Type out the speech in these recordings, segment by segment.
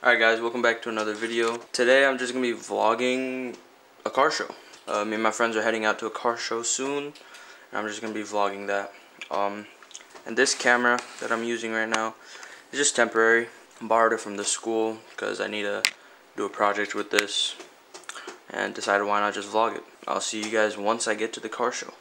Alright guys, welcome back to another video. Today I'm just going to be vlogging a car show. Me and my friends are heading out to a car show soon, and I'm just going to be vlogging that. And this camera that I'm using right now is just temporary. I borrowed it from the school because I need to do a project with this, and decided why not just vlog it. I'll see you guys once I get to the car show.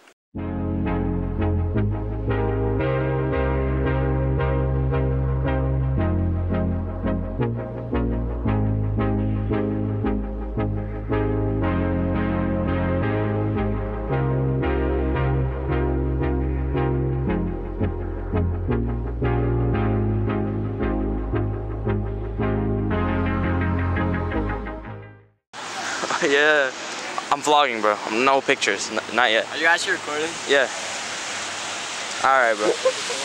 Yeah, I'm vlogging, bro. No pictures, not yet. Are you actually recording? Yeah. Alright, bro.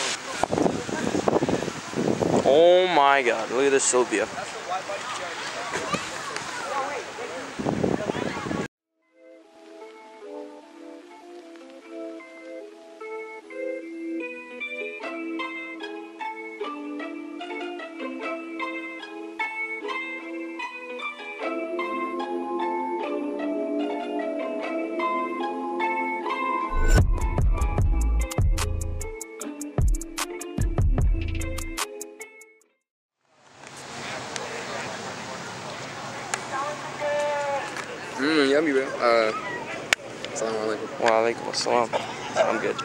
Oh my god, look at this Sylvia. Yummy, bro. Assalamu alaikum. Wa alaikum assalam. I'm good.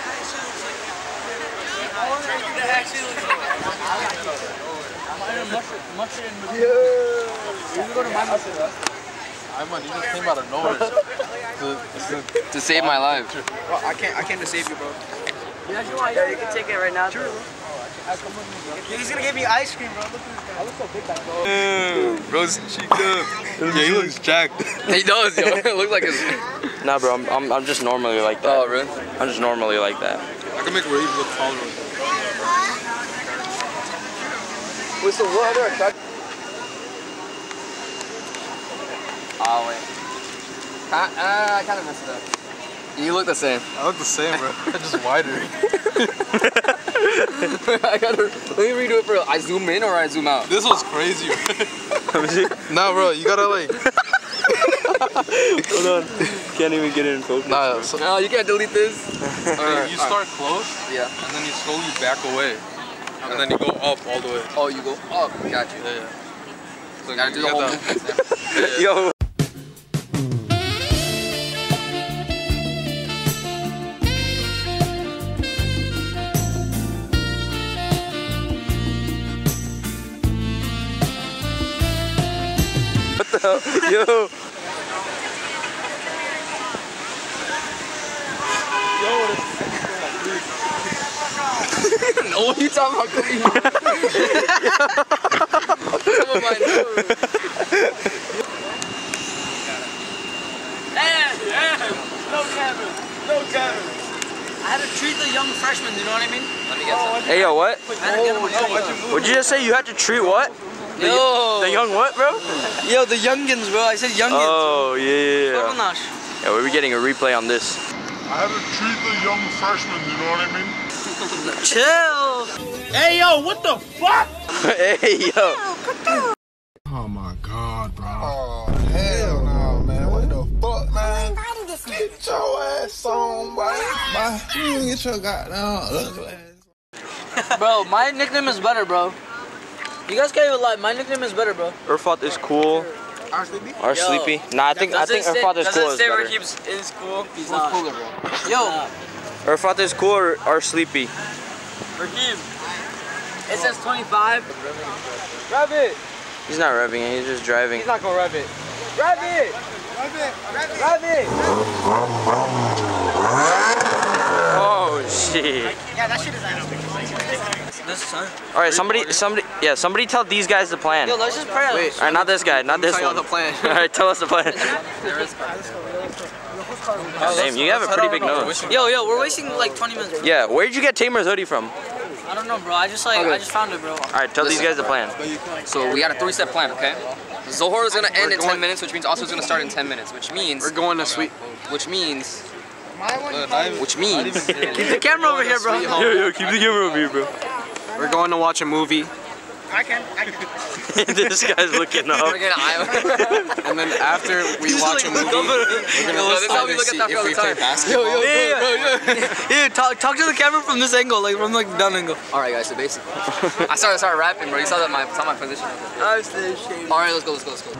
You just came out of nowhere To save my life. Bro, I came to save you, bro. Yeah, you can take it right now. True. He's gonna give me ice cream, bro. Look at this guy. I look so big back, bro. Bro's cheeked up. Yeah, he looks jacked. He does, yo. It looks like his. Nah, bro, I'm just normally like that. Oh, really? I'm just normally like that. I can make Raven look taller. Wait, so what other attraction? Oh, wait. I kind of messed it up. You look the same. I look the same, bro. I'm just wider. Let me redo it for I zoom in or I zoom out. This was crazy, bro. Nah, bro, you gotta like. Hold on. Can't even get it in focus. Nah, No, you can't delete this. you start close, Yeah. and then you slowly back away, and then you go up all the way. Oh, you go up. Got you. Yeah. So you gotta do the whole movement. Yo. What the hell? Yo. No, you talking about clean. Some of my nose. Damn! No Kevin. No Kevin. I had to treat the young freshmen, you know what I mean? Let me get some. Hey, yo, what? I had to get them a treat. What'd you just say? You had to treat what? Yo! The young what, bro? Yo, the youngins, bro. I said youngins. Oh, yeah. Tornash. Yeah, we were getting a replay on this. I had to treat the young freshmen, you know what I mean? Chill. Hey, yo, what the fuck? Hey, yo. Oh my god, bro. Oh, hell no, man. What the fuck, man? Get your ass on, boy. You get your goddamn ugly ass. Bro, my nickname is better, bro. You guys can't even lie. My nickname is better, bro. Irfat is cool. Or Sleepy. Nah, I think Irfat is cool. Does it say Rakib's is cool? He's not. Cooler, bro. Yo, Irfat is cool or Sleepy. Rakib. It says 25. Rev it. He's not revving it, he's just driving. He's not gonna rev it. Rev it. Rev it. Rev it. Oh shit. Yeah, that shit is out. This son. Alright, somebody tell these guys the plan. Yo, let's just pray. Wait. Alright, not this guy, not this Tell you one. the plan. Alright, tell us the plan. There is. Damn, you have a pretty big nose. Yo, we're wasting like 20 minutes. Bro. Yeah, where'd you get Tamer's hoodie from? I don't know, bro. I just found it, bro. Alright, tell these guys the plan. So we got a 3-step plan, okay? Zohar is gonna end in 10 minutes, which means Oscar's gonna start in 10 minutes, which means We're going to sweet. Which means Keep the camera over here, bro. Yo, keep the camera over here, bro. We're going to watch a movie. I can. This guy's looking up. We're gonna And then after we watch a movie, we're gonna This is how we look at that if all we the play time. basketball. Yeah, talk to the camera from this angle, like from like down angle. Alright guys, so basically, I started rapping, bro. You saw that my position. Alright, let's go.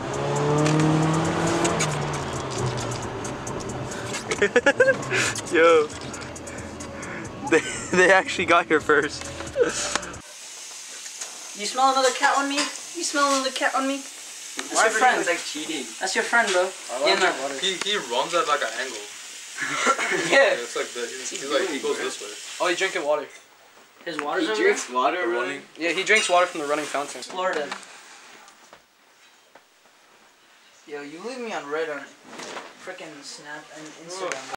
Yo, they actually got here first. You smell another cat on me? You smell another cat on me? That's your friend. It's like cheating. That's your friend, bro. He runs at like an angle. Yeah. It's like he's like he goes this way. Oh, he's drinking water. His water's over drinks water, running. there? Yeah, he drinks water from the running fountain. Florida. Yo, you leave me on red on frickin' Snap and Instagram.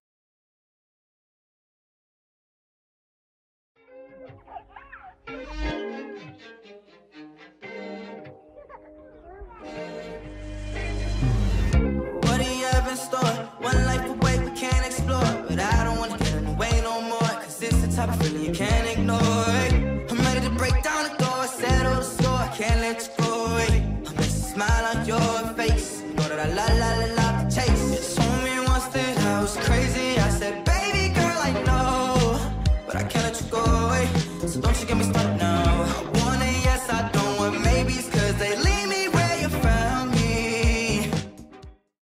What do you have in store? One life away, we can't explore. But I don't wanna get in the way no more. Cause it's the type of feeling you can't ignore. I'm ready to break down the door, settle the score. I can't let you go away. I miss a smile on your face. You know that I love the chase. You told me once that I was crazy. I said, baby girl, I know. But I can't let you go away. So don't you get me started now.